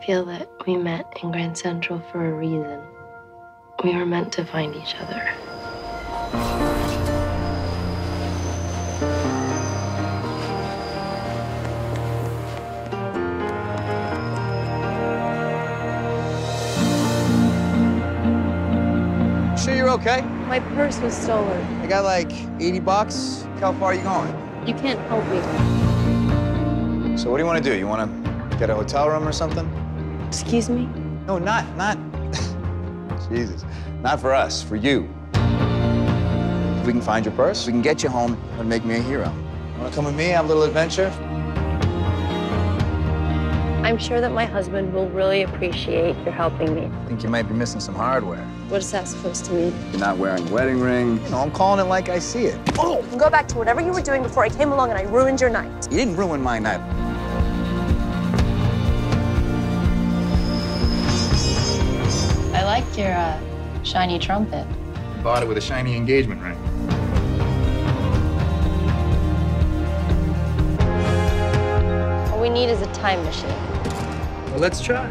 feel that we met in Grand Central for a reason. We were meant to find each other. Sure you're okay? My purse was stolen. I got like 80 bucks. How far are you going? You can't help me. So what do you want to do? You want to get a hotel room or something? Excuse me? No, not. Jesus. Not for us, for you. If we can find your purse, we can get you home and make me a hero. Want to come with me, have a little adventure? I'm sure that my husband will really appreciate your helping me. I think you might be missing some hardware. What is that supposed to mean? You're not wearing a wedding ring. You know, I'm calling it like I see it. Oh, go back to whatever you were doing before I came along and I ruined your night. You didn't ruin my night. I like your shiny trumpet. Bought it with a shiny engagement ring. All we need is a time machine. Well, let's try.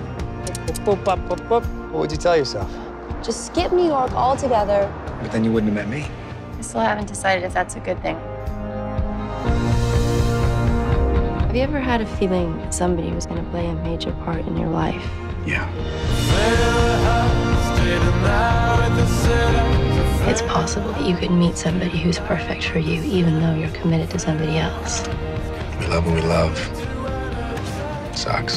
What would you tell yourself? Just skip New York altogether. But then you wouldn't have met me. I still haven't decided if that's a good thing. Have you ever had a feeling somebody was going to play a major part in your life? Yeah. It's possible that you could meet somebody who's perfect for you, even though you're committed to somebody else. We love what we love. Sucks.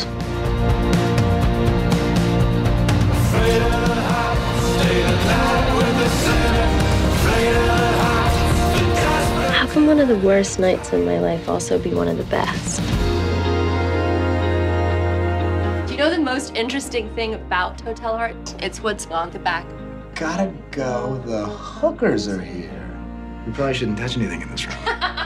How can one of the worst nights in my life also be one of the best? Do you know the most interesting thing about Hotel Art? It's what's on the back. Gotta go. The hookers are here. We probably shouldn't touch anything in this room.